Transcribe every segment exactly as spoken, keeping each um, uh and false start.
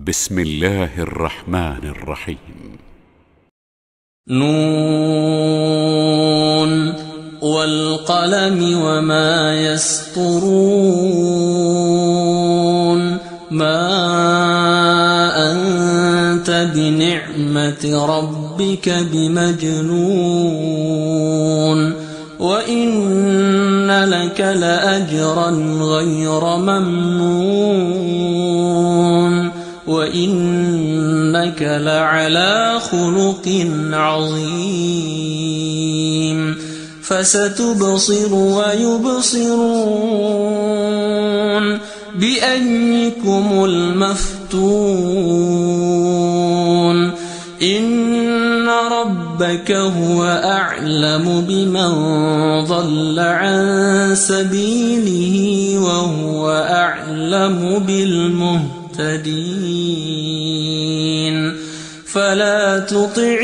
بسم الله الرحمن الرحيم. نون والقلم وما يسطرون. ما أنت بنعمة ربك بمجنون. وإن لك لأجرا غير ممنون. وإنك لعلى خلق عظيم. فستبصر ويبصرون بأيكم المفتون. إن ربك هو أعلم بمن ضل عن سبيله وهو أعلم بالمهتدين. فلا تطع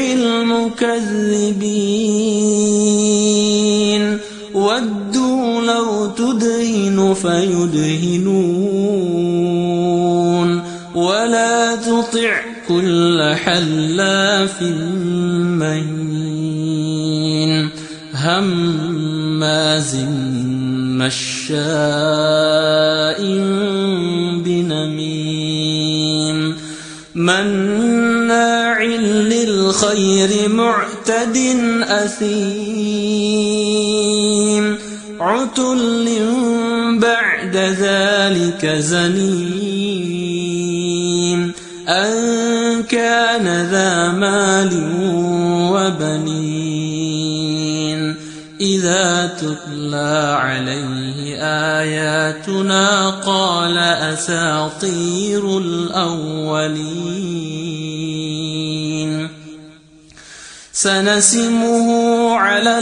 المكذبين ودوا لو تدهن فيدهنون. ولا تطع كل حلاف مهين هماز مشاء بنميم مناع للخير معتد أثيم عتل بعد ذلك زنيم أن كان ذا مال وبنين. إذا تتلى عليه آياتنا قال أساطير الأولين. سنسمه على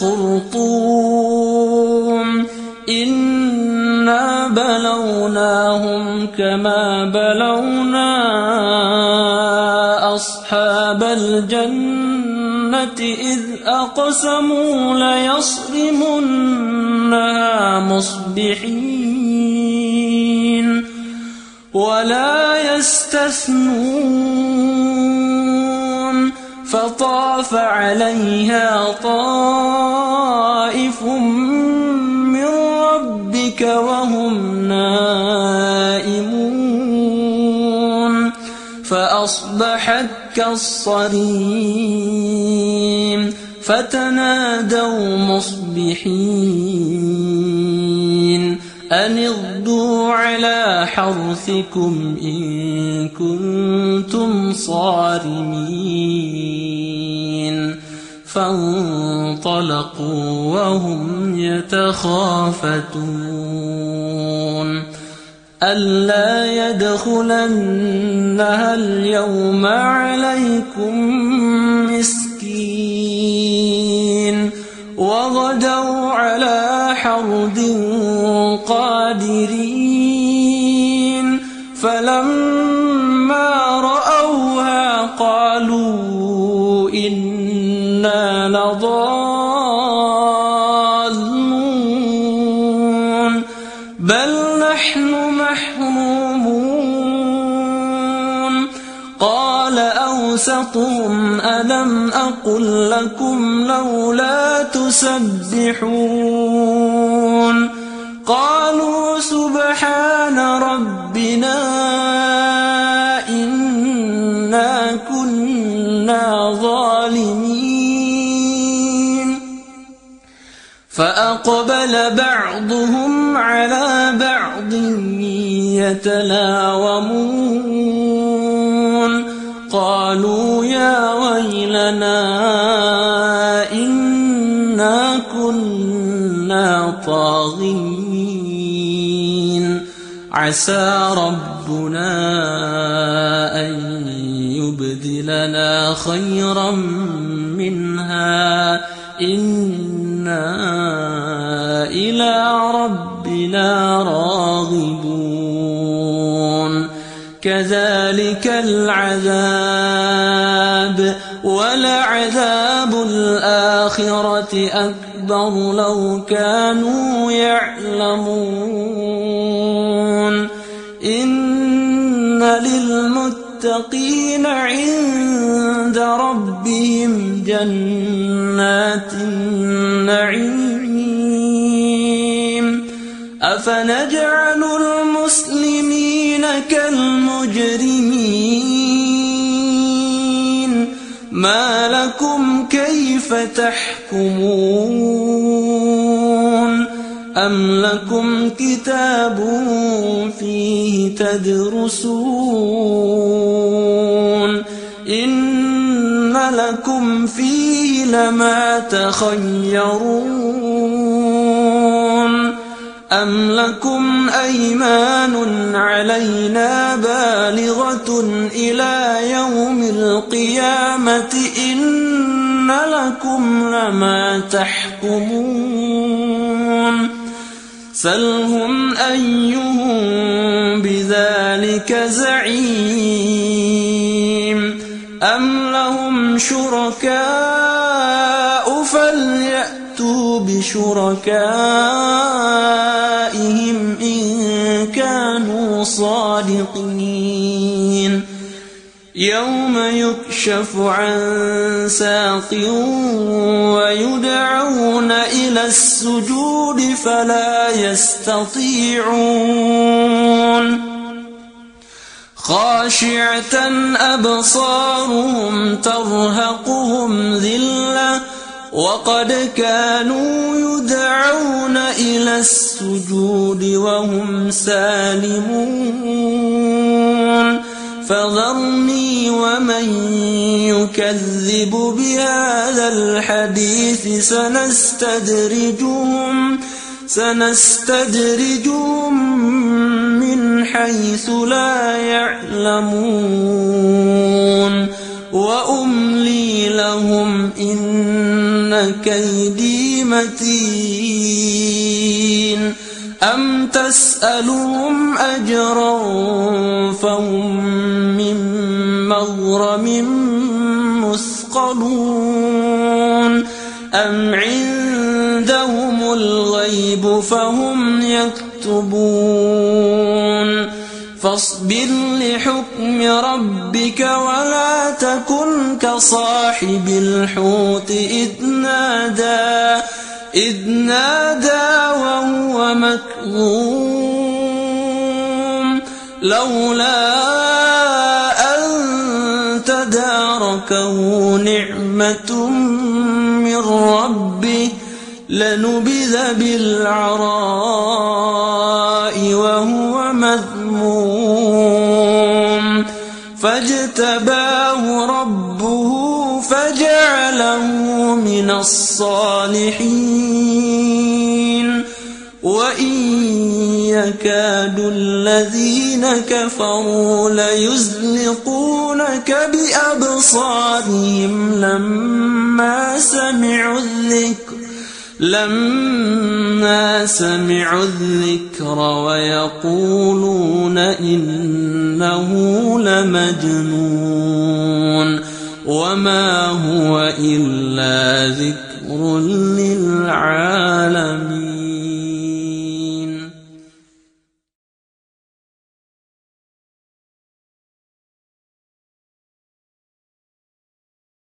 الخرطوم. إنا بلوناهم كما بلونا أصحاب الجنة إذ أقسموا ليصرمنها مصبحين ولا يستثنون. فطاف عليها طائف من ربك وهم نائمون. فأصبحت كالصريم. فتنادوا مصبحين أن اغدوا على حرثكم إن كنتم صارمين. فانطلقوا وهم يتخافتون ألا يدخلنها اليوم عليكم مسكين. وغدوا على حرد قادرين. فلما رأوها قالوا إنا لضالون بل نحن محرومون. قال أوسطهم ألم أقل لكم لولا تسبحون. قالوا سبحان ربنا إنا كنا ظالمين. فأقبل بعضهم على بعض يتلاومون. قالوا يا ويلنا إنا كنا طاغين. عسى ربنا أن يبدلنا خيرا منها إنا إلى ربنا راغبون. كذلك العذاب ولعذاب الآخرة أكبر لو كانوا يعلمون. إن للمتقين عند ربهم جنات النعيم أفنجعل المسلمين كالمجرمين ما لكم كيف تحكمون أم لكم كتاب فيه تدرسون إن لكم فيه لما تخيرون أم لكم أيمان علينا بالغة إلى يوم القيامة إن لكم لما تحكمون سلهم أيهم بذلك زعيم أم لهم شركاء فليأتوا بشركائهم إن كانوا صادقين يوم يكشف عن ساق ويدعون إلى السجود فلا يستطيعون خاشعة أبصارهم ترهقهم ذلة وقد كانوا يدعون إلى السجود وهم سالمون فذرني ومن يكذب بهذا الحديث سنستدرجهم سنستدرجهم من حيث لا يعلمون وأملي لهم إن كيدي متين أم تسألهم أجرا فهم من مغرم مثقلون أم عندهم الغيب فهم يكتبون فاصبر لحكم ربك ولا تكن كصاحب الحوت إذ نادى إذ نادى وهو مكظوم لولا أن تداركه نعمة من ربه لنبذ بالعراء وهو مذموم فاجتباه ربه فجعله من الصالحين وإن يكاد الذين كفروا ليزلقونك بأبصارهم لما سمعوا الذكر لما سمعوا الذكر ويقولون إنه لمجنون وما هو إلا ذكر للعالمين.